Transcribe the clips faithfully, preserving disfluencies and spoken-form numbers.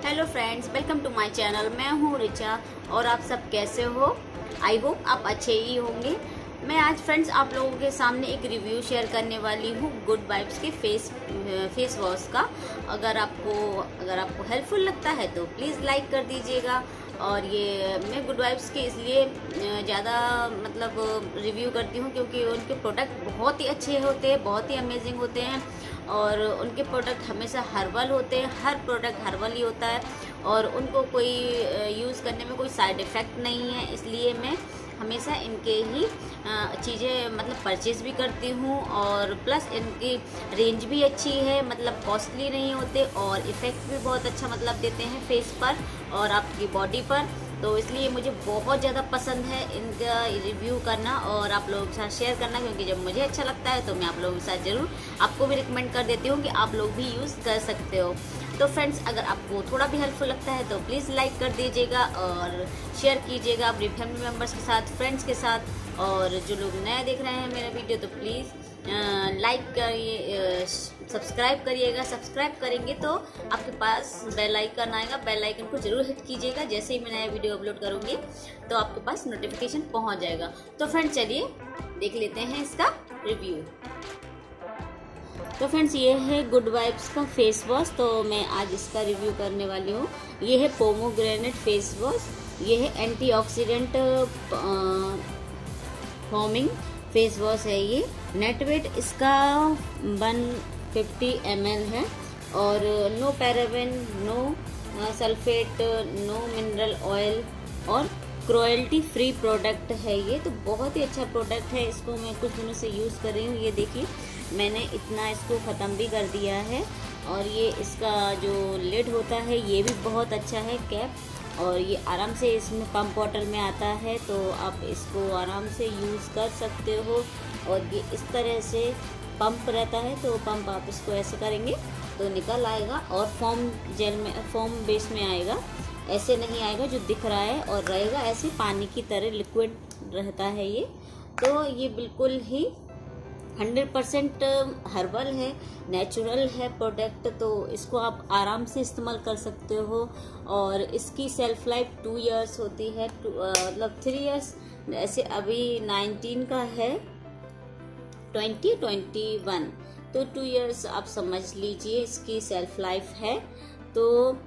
Hello friends, welcome to my channel. मैं हूँ रिचा और आप सब कैसे हो? आई होप आप अच्छे ही होंगे। मैं आज फ्रेंड्स आप लोगों के सामने एक रिव्यू शेयर करने वाली हूँ गुड वाइब्स के फेस फेस वॉश का। अगर आपको अगर आपको हेल्पफुल लगता है तो प्लीज़ लाइक कर दीजिएगा। और ये मैं गुड वाइब्स के इसलिए ज़्यादा मतलब रिव्यू करती हूँ क्योंकि उनके प्रोडक्ट बहुत ही अच्छे होते हैं, बहुत ही अमेजिंग होते हैं। और उनके प्रोडक्ट हमेशा हर्बल होते हैं, हर प्रोडक्ट हर्बल ही होता है और उनको कोई यूज़ करने में कोई साइड इफ़ेक्ट नहीं है। इसलिए मैं हमेशा इनके ही चीज़ें मतलब परचेज़ भी करती हूँ। और प्लस इनकी रेंज भी अच्छी है, मतलब कॉस्टली नहीं होते और इफ़ेक्ट भी बहुत अच्छा मतलब देते हैं फेस पर और आपकी बॉडी पर। तो इसलिए मुझे बहुत ज़्यादा पसंद है इनका रिव्यू करना और आप लोगों के साथ शेयर करना, क्योंकि जब मुझे अच्छा लगता है तो मैं आप लोगों के साथ ज़रूर आपको भी रिकमेंड कर देती हूँ कि आप लोग भी यूज़ कर सकते हो। तो फ्रेंड्स, अगर आपको थोड़ा भी हेल्पफुल लगता है तो प्लीज़ लाइक कर दीजिएगा और शेयर कीजिएगा अपनी फैमिली मेम्बर्स के साथ, फ्रेंड्स के साथ। और जो लोग नए देख रहे हैं मेरा वीडियो तो प्लीज़ लाइक करिए, सब्सक्राइब करिएगा। सब्सक्राइब करेंगे तो आपके पास बेल आइकन आएगा, बेल आइकन को जरूर हिट कीजिएगा। जैसे ही मैं नया वीडियो अपलोड करूँगी तो आपके पास नोटिफिकेशन पहुँच जाएगा। तो फ्रेंड्स चलिए देख लेते हैं इसका रिव्यू। तो फ्रेंड्स ये है गुड वाइब्स का फेस वॉश, तो मैं आज इसका रिव्यू करने वाली हूँ। ये है पोमोग्रेनेट फेस वॉश। ये है एंटीऑक्सीडेंट फॉर्मिंग फेस वॉश है। ये नेट वेट इसका वन फिफ्टी एम एल है और no paraben, no sulphate, no mineral oil और क्रुएल्टी फ्री प्रोडक्ट है। ये तो बहुत ही अच्छा प्रोडक्ट है। इसको मैं कुछ दिनों से यूज़ कर रही हूँ। ये देखिए मैंने इतना इसको ख़त्म भी कर दिया है। और ये इसका जो लिड होता है ये भी बहुत अच्छा है, कैप। और ये आराम से इसमें पंप बॉटल में आता है तो आप इसको आराम से यूज़ कर सकते हो। और ये इस तरह से पंप रहता है तो पंप आप इसको ऐसे करेंगे तो निकल आएगा और फॉर्म जेल में फॉर्म बेस में आएगा। ऐसे नहीं आएगा जो दिख रहा है, और रहेगा ऐसे पानी की तरह लिक्विड रहता है ये। तो ये बिल्कुल ही हंड्रेड परसेंट हर्बल है, नेचुरल है प्रोडक्ट। तो इसको आप आराम से इस्तेमाल कर सकते हो। और इसकी सेल्फ लाइफ टू इयर्स होती है, मतलब थ्री इयर्स। ऐसे अभी नाइनटीन का है, ट्वेंटी ट्वेंटी वन, तो टू इयर्स आप समझ लीजिए इसकी सेल्फ लाइफ है। तो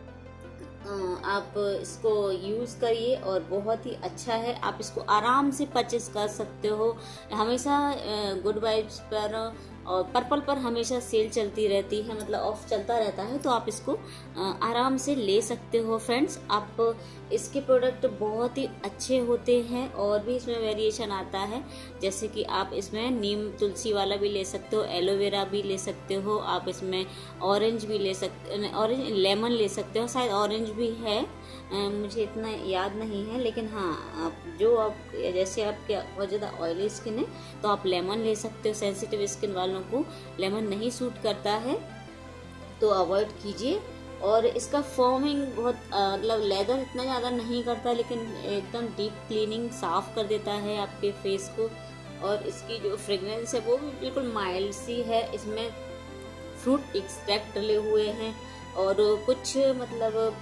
आप इसको यूज़ करिए और बहुत ही अच्छा है। आप इसको आराम से परचेस कर सकते हो। हमेशा गुड वाइब्स पर और पर्पल पर हमेशा सेल चलती रहती है, मतलब ऑफ चलता रहता है, तो आप इसको आराम से ले सकते हो फ्रेंड्स। आप इसके प्रोडक्ट बहुत ही अच्छे होते हैं और भी इसमें वेरिएशन आता है, जैसे कि आप इसमें नीम तुलसी वाला भी ले सकते हो, एलोवेरा भी ले सकते हो, आप इसमें ऑरेंज भी ले सकते, ऑरेंज लेमन ले सकते हो, शायद ऑरेंज भी है, मुझे इतना याद नहीं है। लेकिन हाँ, आप जो आप जैसे आपके बहुत ज़्यादा ऑयली स्किन है तो आप लेमन ले सकते हो। सेंसिटिव स्किन वालों को लेमन नहीं सूट करता है तो अवॉइड कीजिए। और इसका फॉर्मिंग बहुत मतलब लेदर इतना ज़्यादा नहीं करता, लेकिन एकदम डीप क्लीनिंग साफ कर देता है आपके फेस को। और इसकी जो फ्रेगनेंस है वो भी बिल्कुल माइल्ड सी है। इसमें फ्रूट एक्सट्रैक्ट डले हुए हैं और कुछ मतलब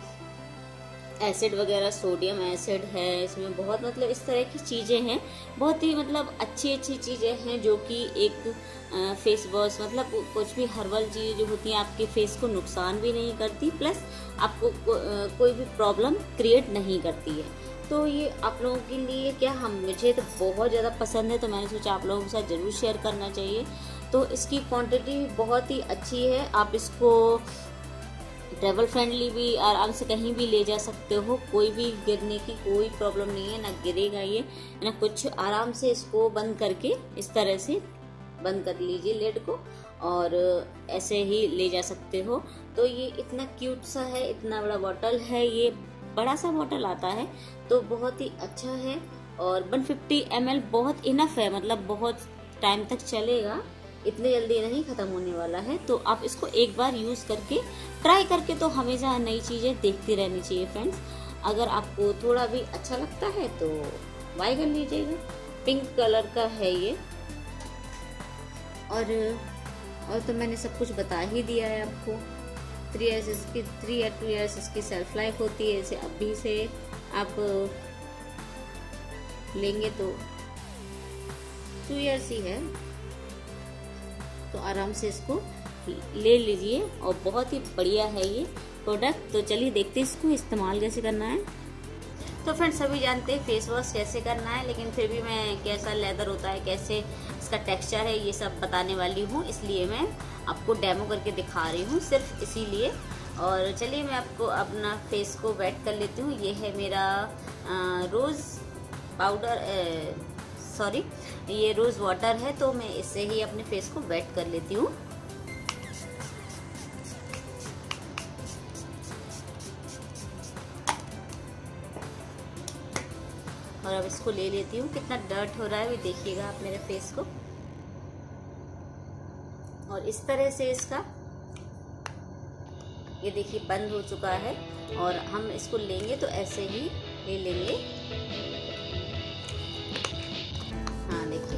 एसिड वगैरह, सोडियम एसिड है इसमें, बहुत मतलब इस तरह की चीज़ें हैं। बहुत ही मतलब अच्छी अच्छी चीज़ें हैं जो कि एक फेस वॉश मतलब कुछ भी हर्बल चीज़ें जो होती हैं आपके फेस को नुकसान भी नहीं करती, प्लस आपको को, कोई भी प्रॉब्लम क्रिएट नहीं करती है। तो ये आप लोगों के लिए क्या, हम मुझे तो बहुत ज़्यादा पसंद है तो मैंने सोचा आप लोगों के साथ ज़रूर शेयर करना चाहिए। तो इसकी क्वान्टिटी बहुत ही अच्छी है। आप इसको ट्रेवल फ्रेंडली भी आराम से कहीं भी ले जा सकते हो, कोई भी गिरने की कोई प्रॉब्लम नहीं है, ना गिरेगा ये ना कुछ। आराम से इसको बंद करके इस तरह से बंद कर लीजिए लिड को और ऐसे ही ले जा सकते हो। तो ये इतना क्यूट सा है, इतना बड़ा बॉटल है, ये बड़ा सा बॉटल आता है तो बहुत ही अच्छा है। और वन फिफ्टी एम एल बहुत इनफ है, मतलब बहुत टाइम तक चलेगा, इतने जल्दी नहीं खत्म होने वाला है। तो आप इसको एक बार यूज़ करके ट्राई करके तो हमेशा नई चीज़ें देखती रहनी चाहिए फ्रेंड्स। अगर आपको थोड़ा भी अच्छा लगता है तो बाय कर लीजिएगा। पिंक कलर का है ये। और और तो मैंने सब कुछ बता ही दिया है आपको। थ्री ईयर्स इसकी थ्री या टू ईयर्स इसकी सेल्फ लाइफ होती है। इसे अभी से आप लेंगे तो टू ईयर्स ही है, तो आराम से इसको ले लीजिए और बहुत ही बढ़िया है ये प्रोडक्ट। तो चलिए देखते हैं इसको इस्तेमाल कैसे करना है। तो फ्रेंड्स सभी जानते हैं फेस वॉश कैसे करना है, लेकिन फिर भी मैं कैसा लेदर होता है, कैसे इसका टेक्सचर है, ये सब बताने वाली हूँ, इसलिए मैं आपको डेमो करके दिखा रही हूँ, सिर्फ इसीलिए। और चलिए मैं आपको अपना फेस को वेट कर लेती हूँ। ये है मेरा रोज़ पाउडर, सॉरी ये रोज़ वाटर है, तो मैं इससे ही अपने फेस को वेट कर लेती हूँ। और अब इसको ले लेती हूँ। कितना डर्ट हो रहा है भी देखिएगा आप मेरे फेस को। और इस तरह से इसका ये देखिए बंद हो चुका है, और हम इसको लेंगे तो ऐसे ही ले लेंगे। हाँ देखिए,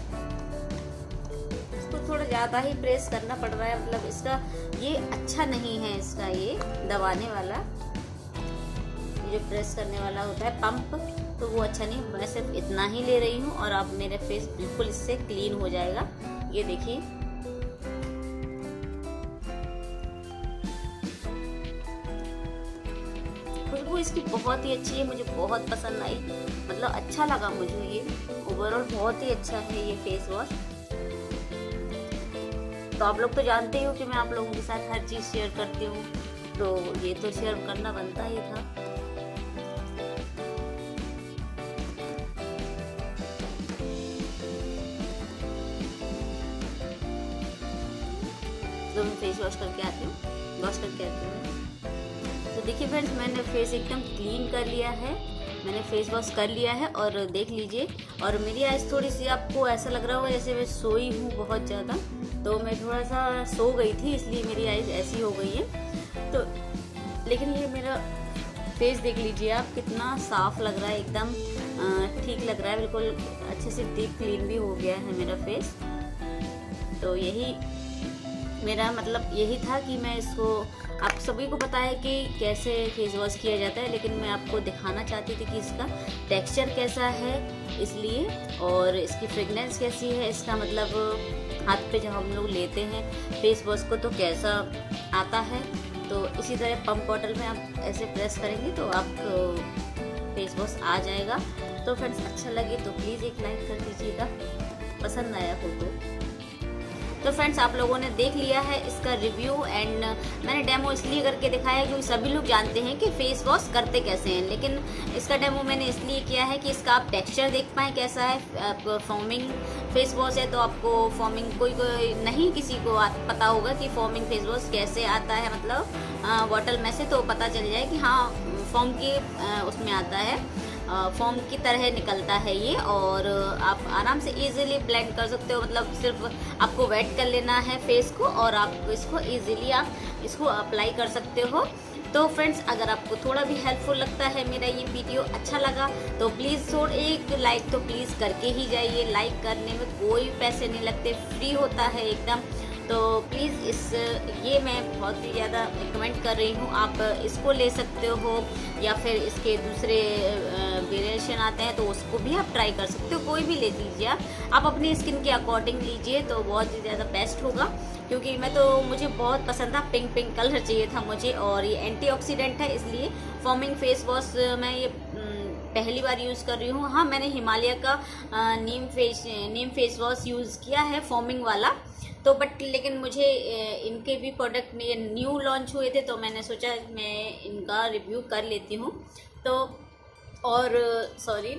इसको थोड़ा ज़्यादा ही प्रेस करना पड़ रहा है, मतलब इसका ये अच्छा नहीं है, इसका ये दबाने वाला, ये जो प्रेस करने वाला होता है पंप, तो वो अच्छा नहीं। मैं सिर्फ इतना ही ले रही हूँ और अब मेरा फेस बिल्कुल इससे क्लीन हो जाएगा। ये देखिए, खुशबू इसकी बहुत ही अच्छी है, मुझे बहुत पसंद आई, मतलब अच्छा लगा मुझे। ये ओवरऑल बहुत ही अच्छा है ये फेस वॉश। तो आप लोग तो जानते हो कि मैं आप लोगों के साथ हर चीज़ शेयर करती हूँ, तो ये तो शेयर करना बनता ही था। तो मैं फेस वॉश करके आती हूँ, वॉश करके आती हूँ। तो देखिए फ्रेंड्स, मैंने फेस एकदम क्लीन कर लिया है, मैंने फेस वॉश कर लिया है, और देख लीजिए। और मेरी आइज़ थोड़ी सी, आपको ऐसा लग रहा होगा जैसे मैं सोई हूँ बहुत ज़्यादा, तो मैं थोड़ा सा सो गई थी, इसलिए मेरी आइज़ ऐसी हो गई है। तो लेकिन ये मेरा फेस देख लीजिए आप, कितना साफ लग रहा है, एकदम ठीक लग रहा है, बिल्कुल अच्छे से डीप क्लीन भी हो गया है मेरा फेस। तो यही मेरा मतलब यही था कि मैं इसको, आप सभी को पता है कि कैसे फेस वॉश किया जाता है, लेकिन मैं आपको दिखाना चाहती थी कि इसका टेक्सचर कैसा है, इसलिए, और इसकी फ्रेगनेंस कैसी है, इसका मतलब हाथ पे जब हम लोग लेते हैं फेस वॉश को तो कैसा आता है। तो इसी तरह पंप बॉटल में आप ऐसे प्रेस करेंगे तो आप फेस वॉश आ जाएगा। तो फ्रेंड्स अच्छा लगे तो प्लीज़ एक लाइक कर दीजिएगा, पसंद आया हो तो। तो फ्रेंड्स आप लोगों ने देख लिया है इसका रिव्यू, एंड मैंने डेमो इसलिए करके दिखाया क्योंकि सभी लोग जानते हैं कि फेस वॉश करते कैसे हैं, लेकिन इसका डेमो मैंने इसलिए किया है कि इसका आप टेक्सचर देख पाएँ कैसा है। आप फॉर्मिंग फेस वॉश है तो आपको फॉर्मिंग, कोई कोई नहीं किसी को पता होगा कि फॉर्मिंग फेस वॉश कैसे आता है, मतलब बॉटल में से, तो पता चल जाए कि हाँ फॉर्म की उसमें आता है, फॉर्म की तरह निकलता है ये, और आप आराम से इजीली ब्लेंड कर सकते हो। मतलब सिर्फ आपको वेट कर लेना है फेस को, और आप इसको इजीली आप इसको अप्लाई कर सकते हो। तो फ्रेंड्स अगर आपको थोड़ा भी हेल्पफुल लगता है मेरा ये वीडियो, अच्छा लगा तो प्लीज़ थोड़ा एक लाइक तो प्लीज़ करके ही जाइए। लाइक करने में कोई पैसे नहीं लगते, फ्री होता है एकदम। तो प्लीज़ इस ये मैं बहुत ही ज़्यादा रिकमेंड कर रही हूँ, आप इसको ले सकते हो, या फिर इसके दूसरे वेरिएशन आते हैं तो उसको भी आप ट्राई कर सकते हो, कोई भी ले लीजिए आप आप अपनी स्किन के अकॉर्डिंग लीजिए तो बहुत ही ज़्यादा बेस्ट होगा। क्योंकि मैं तो मुझे बहुत पसंद था, पिंक पिंक कलर चाहिए था मुझे, और ये एंटीऑक्सीडेंट है, इसलिए फॉर्मिंग फेस वॉश मैं ये पहली बार यूज़ कर रही हूँ। हाँ मैंने हिमालय का neem face neem face wash use किया है फॉर्मिंग वाला, तो बट लेकिन मुझे इनके भी प्रोडक्ट में ये न्यू लॉन्च हुए थे, तो मैंने सोचा मैं इनका रिव्यू कर लेती हूँ। तो और सॉरी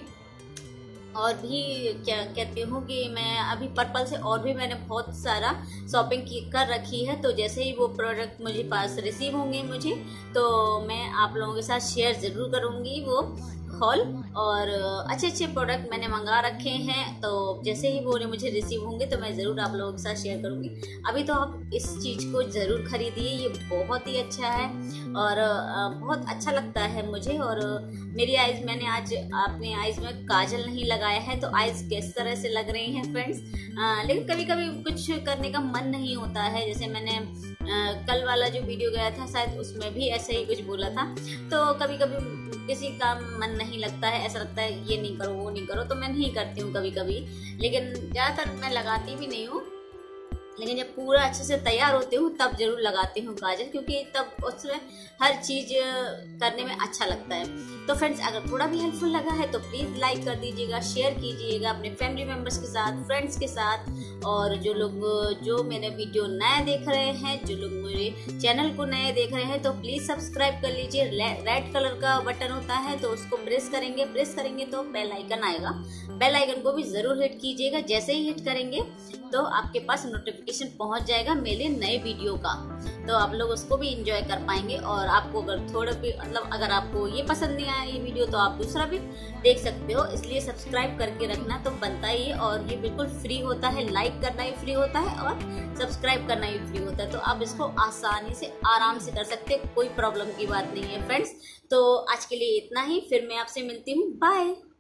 और भी क्या कहती हूँ कि मैं अभी पर्पल से और भी मैंने बहुत सारा शॉपिंग की कर रखी है, तो जैसे ही वो प्रोडक्ट मुझे पास रिसीव होंगे मुझे, तो मैं आप लोगों के साथ शेयर ज़रूर करूँगी वो हॉल। और अच्छे अच्छे प्रोडक्ट मैंने मंगा रखे हैं, तो जैसे ही वो मुझे रिसीव होंगे तो मैं ज़रूर आप लोगों के साथ शेयर करूँगी। अभी तो आप इस चीज़ को ज़रूर खरीदिए, ये बहुत ही अच्छा है और बहुत अच्छा लगता है मुझे। और मेरी आइज़, मैंने आज अपने आइज़ में काजल नहीं लगाया है तो आइज़ किस तरह से लग रही हैं फ्रेंड्स। लेकिन कभी कभी कुछ करने का मन नहीं होता है, जैसे मैंने आ, कल वाला जो वीडियो गया था शायद उसमें भी ऐसे ही कुछ बोला था, तो कभी कभी किसी का मन नहीं लगता है, ऐसा लगता है ये नहीं करो वो नहीं करो, तो मैं नहीं करती हूँ कभी कभी। लेकिन ज़्यादातर मैं लगाती भी नहीं हूँ, लेकिन जब पूरा अच्छे से तैयार होती हूँ तब जरूर लगाती हूँ काजल, क्योंकि तब उसमें हर चीज़ करने में अच्छा लगता है। तो फ्रेंड्स, अगर थोड़ा भी हेल्पफुल लगा है तो प्लीज़ लाइक कर दीजिएगा, शेयर कीजिएगा अपने फैमिली मेम्बर्स के साथ, फ्रेंड्स के साथ। और जो लोग जो मेरे वीडियो नए देख रहे हैं, जो लोग मेरे चैनल को नए देख रहे हैं, तो प्लीज़ सब्सक्राइब कर लीजिए। रेड कलर का बटन होता है तो उसको प्रेस करेंगे, प्रेस करेंगे तो बेल आइकन आएगा, बेल आइकन को भी ज़रूर हिट कीजिएगा। जैसे ही हिट करेंगे तो आपके पास नोटिफिकेशन पहुंच जाएगा मेरे नए वीडियो का, तो आप लोग उसको भी एंजॉय कर पाएंगे। और आपको अगर थोड़ा भी मतलब अगर आपको ये पसंद नहीं आया ये वीडियो तो आप दूसरा भी देख सकते हो, इसलिए सब्सक्राइब करके रखना तो बनता ही है। और ये बिल्कुल फ्री होता है, लाइक करना ही फ्री होता है और सब्सक्राइब करना ही फ्री होता है, तो आप इसको आसानी से आराम से कर सकते हैं, कोई प्रॉब्लम की बात नहीं है फ्रेंड्स। तो आज के लिए इतना ही, फिर मैं आपसे मिलती हूँ, बाय।